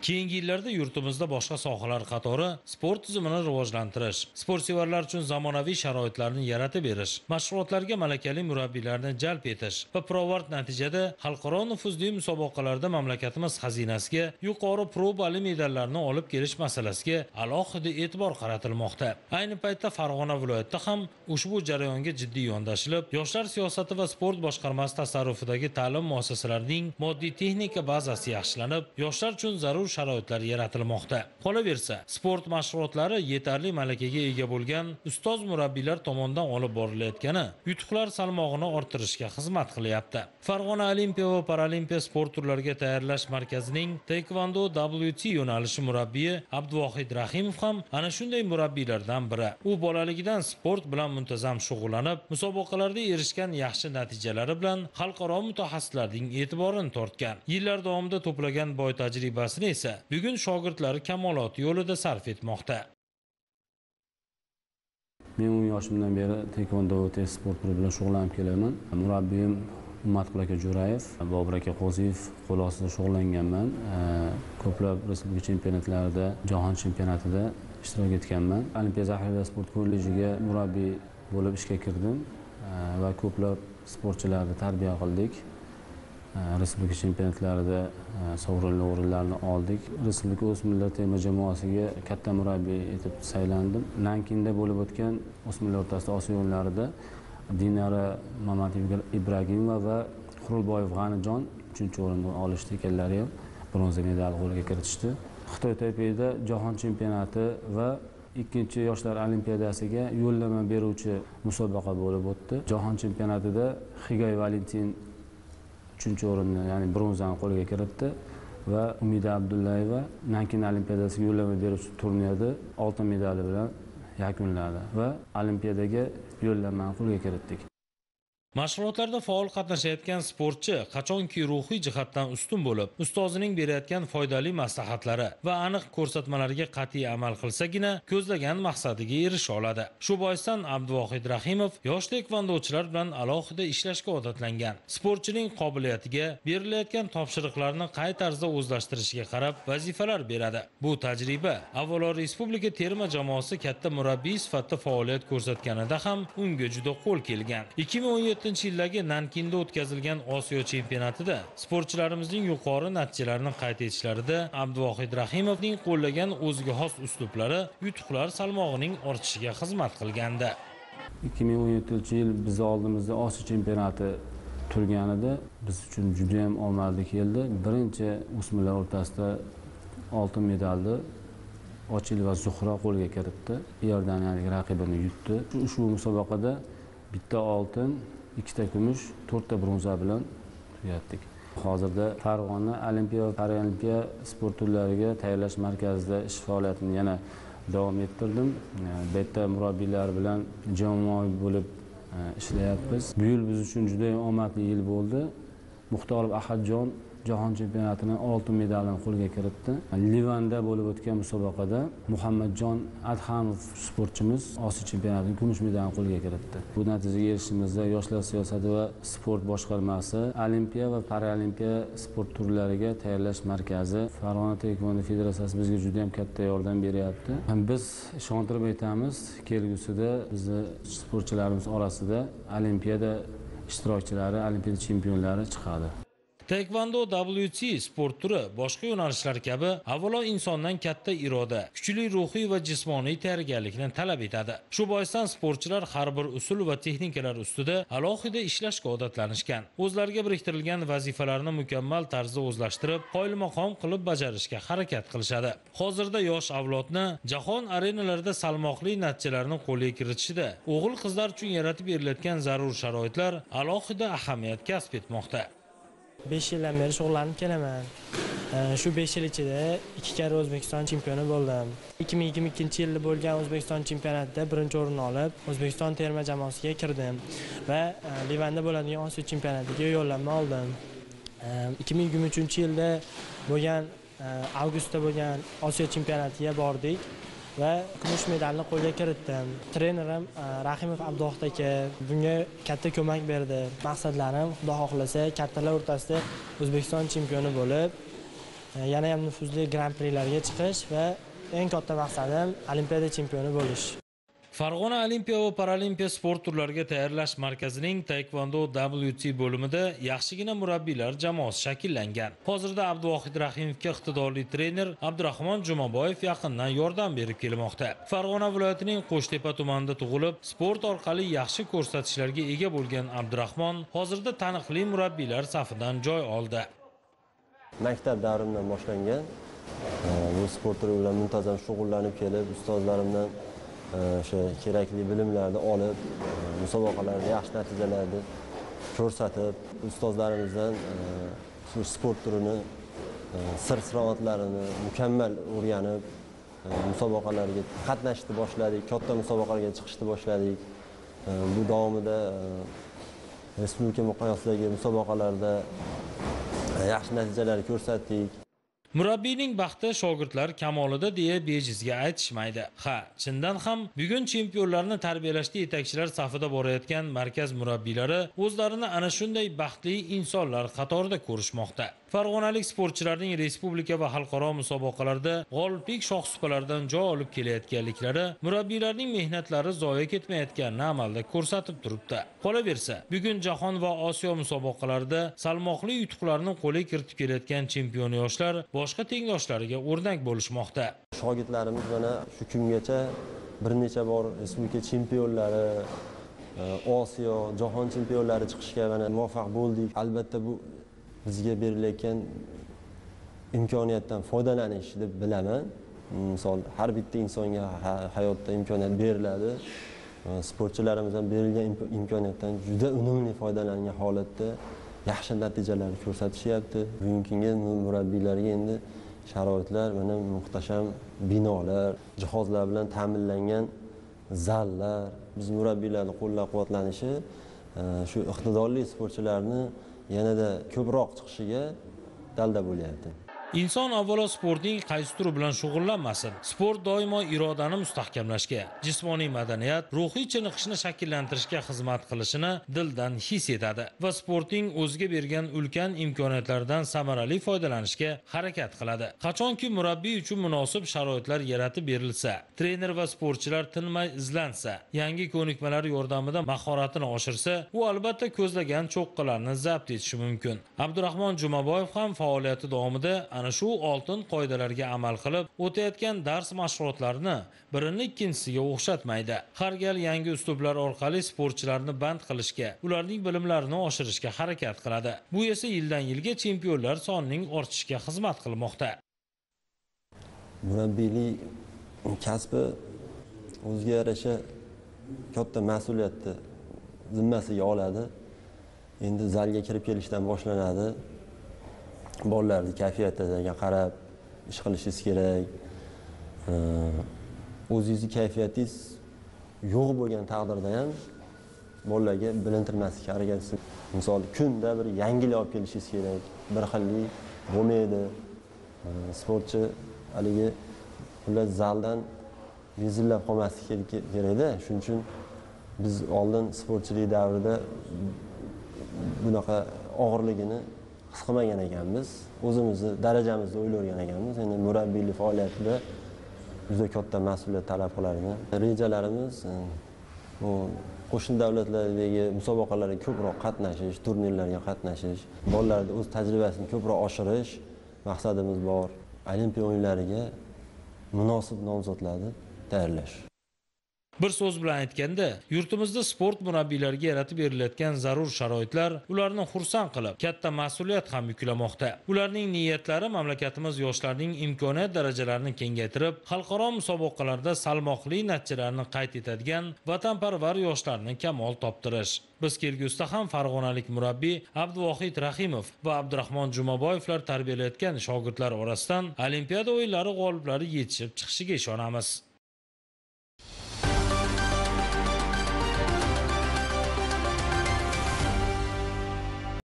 Keyingi yillarda yurtimizda boshqa sohalar qatori sport tizimini rivojlantirish, sportsevarlar uchun zamonaviy sharoitlarni yaratib berish, mashg'ulotlarga malakali murabbiylarni jalb etish va pirovard natijada xalqaro nufuzli musobaqalarda mamlakatimiz xazinasiga yuqori probali medallarni olib kelish masalasiga alohida e'tibor qaratilmoqda. Ayni paytda Farg'ona viloyatida ham ushbu jarayonga jiddiy yondashilib, yoshlar siyosati va sport boshqarmasi tasarrufidagi ta'lim muassasalarining moddiy texnika bazasi yaxshilanib, yoshlar uchun zarur sharoitlar yaratilmoqda. Qolaversa, sport mashg'ulotlari yetarli malakaga ega bo'lgan ustoz murabbiylar tomonidan olib borilayotgani yutuqlar salmog'ini orttirishga xizmat qilyapti. Farg'ona Olimpiya va Paralimpiya sport turlariga tayyorlash markazining Taekwondo WT yo'nalishi murabbiyi Abduvohid Rahimov ham ana shunday murabbiylardan biri. U bolaligidan sport bilan muntazam shug'ullanib, musobaqalarda erishgan yaxshi natijalari bilan xalqaro mutaxassislarning e'tiborini tortgan. Yillar davomida to'plagan boy tajribasini esa bugun shogirdlari kamolot yo'lida sarf etmoqda. Men 10 yoshimdan beri taekwondo sport turi bilan shug'ullanib kelaman. Murabbiyim Ummatqul aka Jo'rayev, Bobur aka Qo'ziyev qo'l ostida shug'ullanganman. Ko'plab respublika chempionatlarida, jahon chempionatida ishtirok etganman. Olimpiya zaxira sport kollejiga murabbiy bo'lib ishga kirdim va ko'plab sportchilarni tarbiya qildik. Respublika chempionatlarida sovrinli o'rinlarni oldik. Respublika o'smirlar terma jamoasiga katta murabbiy etib saylandim. Nankinda bo'lib o'tgan o'smirlar o'rtasida Osiyo o'yinlarida Dinara Mamat Ibragimova va Qurulboyev G'anijon 3-o'rinni olishdi. Ekanlari ham bronza medal qo'lga kiritishdi. Xitoy Taypeyda jahon chempionati va ikkinchi yoshlar olimpiadasiga yo'llanma beruvchi musobaqa bo'lib o'tdi. Jahon chempionatida Xigay Valentin 3-o'rinni, ya'ni bronzani qo'lga kiritdi va Umida Abdullayeva Nankin olimpiadasiga yo'llanma beruvchi turnirda oltin medali bilan yakunladi va olimpiadaga yo'llanmani qo'lga kiritdik. Mashg'ulotlarda faol qatnashayotgan sportchi qachonki ruhiy jihatdan ustun bo'lib, ustozining berayotgan foydali maslahatlari va aniq ko'rsatmalariga qat'iy amal qilsagina ko'zlagan maqsadiga erisha oladi. Shu boisdan Abduvohid Rahimov yosh taekvondochilar bilan alohida ishlashga odatlangan. Sportchining qobiliyatiga berilayotgan topshiriqlarni qay tarzda o'zlashtirishiga qarab vazifalar beradi. Bu tajriba avvalo respublika terma jamoasi katta murabbiy sifatida faoliyat ko'rsatganida ham unga juda qo'l kelgan. 2017-yildagi Nankinda o'tkazilgan Osiyo chempionatida sportchilarimizning yuqori natijalarini qayd etishlarida Abduvohid Rahimovning qo'llagan o'ziga xos uslublari yutuqlar salmog'ining ortishiga xizmat qilgandi. 2017-yil biz oldimizda Osiyo chempionati turganida biz uchun juda ham omadli keldi. Birinchi o'smirlar o'rtasida oltin medalni Ochil va Zuhra qo'lga kiritdi. Iordaniyalik raqibini yutdi. Ushbu musobaqada bitta oltin, 2 ta kumush, 4 ta bronza bilan tugatdik. Hozirda Farg'ona Olimpiya va Paralimpiya sport turlariga tayyorlash markazida ish faoliyatini yana davom ettirdim. Bu yerda murabbiylar bilan jamoaviy bo'lib ishlayapmiz. Bu yil biz uchun juda ham omadli yil bo'ldi. Muxtorov Ahadjon jahon chempionatining oltin medalini qo'lga kiritdi. Livanda bo'lib o'tgan musobaqada Muhammadjon Adhamov sportchimiz Osiyo chempionatining kumush medalini qo'lga kiritdi. Bu natijaga erishishimizda yoshlar siyosati va sport boshqarmasi, Olimpiya va Paralimpiya sport turlariga tayyorlash markazi, Farg'ona taekvondo federatsiyasi bizga juda ham katta yordam beryapti. Biz ishontirib aytamiz, kelgusida bizni sportchilarimiz orasida Olimpiyada ishtirokchilari, Olimpiada chempionlari chiqadi. Taekwondo WT sport turi boshqa yo'nalishlar kabi avvalo insondan katta iroda, kuchli ruhiy va jismoniy tayyorgarlikni talab etadi. Shu boisdan sportchilar har bir usul va texnikalar ustida alohida ishlashga odatlanishgan. O'zlariga biriktirilgan vazifalarni mukammal tarzda o'zlashtirib, qoyilmaqom qilib bajarishga harakat qilishadi. Hozirda yosh avlodni jahon arenalarida salmoqli natijalarni qo'lga kiritishida o'g'il-qizlar uchun yaratib berilayotgan zarur sharoitlar alohida ahamiyat kasb etmoqda. 5 yildan beri shug'ullanib kelaman. Shu 5 yil ichida 2 karra O'zbekiston chempioni bo'ldim. 2022-yilda bo'lgan O'zbekiston chempionatida 1-o'rinni olib, O'zbekiston terma jamoasiga kirdim va Livanda bo'ladigan Osiyo chempionatiga yo'llanma oldim. 2023-yilda bo'lgan avgustda bo'lgan Osiyo chempionatiga bordik va kumush medalni qo'lga kiritdim. Trenerim Rahimov Abduvohid aka bunga katta ko'mak berdi. Maqsadlarim Xudo xohlasa kattalar o'rtasida O'zbekiston chempioni bo'lib, yana ham nufuzli Grand Prixlarga chiqish va eng katta maqsadim Olimpiada chempioni bo'lish. Farg'ona Olimpiya va Paralimpiya sport turlariga tayyorlash markazining Taekwondo WT bo'limida yaxshigina murabbiylar jamoasi shakllangan. Hozirda Abduvohid Rahimovga iqtidorli trener Abdurahmon Jumaboyev yaqindan yordam berib kelmoqda. Farg'ona viloyatining Qo'shtepa tumanida tug'ilib, sport orqali yaxshi ko'rsatishlarga ega bo'lgan Abdurahmon hozirda taniqli murabbiylar safidan joy oldi. Maktab davrimdan boshlangan bu sport turi bilan muntazam shug'ullanib kelib, ustozlarimdan o'sha kerakli bilimlarni olib, musobaqalarda yaxshi natijalarni ko'rsatib, ustozlarimizdan shu sport turini sir-siroatlarini mukammal o'rganib, musobaqalarga qatnashishni boshladik, katta musobaqalarga chiqishni boshladik. Bu davomida respublika miqyosidagi musobaqalarda yaxshi natijalar ko'rsatdik. Murabbiyning baxti shogirdlar kamolida deya bejizga aytishmaydi. Ha, chindan ham bugun chempionlarni tarbiyalashda yetakchilar safida borayotgan markaz murabbiylari o'zlarini ana shunday baxtli insonlar qatorida ko'rishmoqda. Farg'onalik sportchilarning respublika va xalqaro musobaqalarda g'oliblik shohsupalaridan joy olib kelayotganliklari murabbiylarning mehnatlari zoya ketmayotganini amalda ko'rsatib turibdi. Qolaversa, bugun jahon va Osiyo musobaqalarida salmoqli yutuqlarni qo'lga kiritib kelayotgan chempion yoshlar boshqa tengdoshlariga o'rnak bo'lishmoqda. Shogirdlarimiz mana shu kungacha bir necha bor respublika chempionlari, Osiyo, jahon chempionlari chiqishga mana muvaffaq bo'ldik. Albatta bu bizga berilayotgan imkoniyatdan foydalanish deb bilaman. Misol har bitta insonga hayotda imkoniyat beriladi. Sportchilarimiz ham berilgan imkoniyatdan juda unumli foydalangan holatda yaxshi natijalar ko'rsatishyapti. Bugungi kunga murabbiylarga endi sharoitlar mana muhtasham binolar, jihozlar bilan ta'minlangan zallar, biz murabbiylarning qo'llab-quvvatlanishi shu iqtidorli sportchilarni yanada ko'proq chiqishiga dalda bo'lyapti. Inson avvalo sportning qaysi turi bilan shug'ullanmasin. Sport doimo irodani mustahkamlashga, jismoniy madaniyat, ruhiy chiniqishni shakllantirishga xizmat qilishini dildan his etadi va sportning o'ziga bergan ulkan imkoniyatlardan samarali foydalanishga harakat qiladi. Qachonki murabbiy uchun munosib sharoitlar yaratib berilsa, trener va sportchilar tinmay izlansa, yangi ko'nikmalar yordamida mahoratini oshirsa, u albatta ko'zlagan cho'qqalarni zabt etishi mumkin. Abdurahmon Jumaboyev ham faoliyati davomida ana shu oltin qoidalarga amal qilib, o'tayotgan dars mashg'ulotlarini birini ikkinchisiga o'xshatmaydi. Har gal yangi uslublar orqali sportchilarni band qilishga, ularning bilimlarini oshirishga harakat qiladi. Bu esa yildan yilga chempionlar sonining ortishiga xizmat qilmoqda. Murabbiylik kasbi o'ziga yarasha katta mas'uliyatni zimmasiga oladi. Endi zalga kirib kelishdan boshlanadi. Bolalarning kayfiyatiga qarab ish qilishingiz kerak. O'zingizning kayfiyatingiz yo'q bo'lgan taqdirda ham bolalarga bilintirmaslikka harakat qilasiz. Misol kunda bir yangilik olib kelishingiz kerak. Bir xillik bo'lmaydi. Sportchi haligi ular zaldan bezillab qolmasligi kerak-da. Shuning uchun biz oldin sportchilik davrida bunaqa og'irligini his qilmagan ekanmiz. O'zimizni darajamizda o'ylagan ekanmiz. Endi murabbiylik faoliyatida juda katta mas'uliyat talab qiladi. Rejalarimiz bu qo'shni davlatlardagi musobaqalarga ko'proq qatnashish, turnirlarga qatnashish, bolalarning o'z tajribasini ko'proq oshirish maqsadimiz bor. Olimpiya o'yinlariga munosib nomzodlarni tayyorlash. Bir so'z bilan aytganda, yurtimizda sport murabbiylariga yaratib berilayotgan zarur sharoitlar ularni xursand qilib, katta mas'uliyat ham yuklamoqda. Ularning niyatlari mamlakatimiz yoshlarining imkoniyat darajalarini kengaytirib, xalqaro musobaqalarda salmoqli natijalarni qayd etadigan vatanparvar yoshlarni kamol toptirish. Biz kelgusida ham farg'onalik murabbiy Abduvohid Rahimov va Abdurahmon Jumaboyevlar tarbiyalayotgan shogirdlar orasidan Olimpiada o'yinlari g'oliblari yetishib chiqishiga ishonamiz.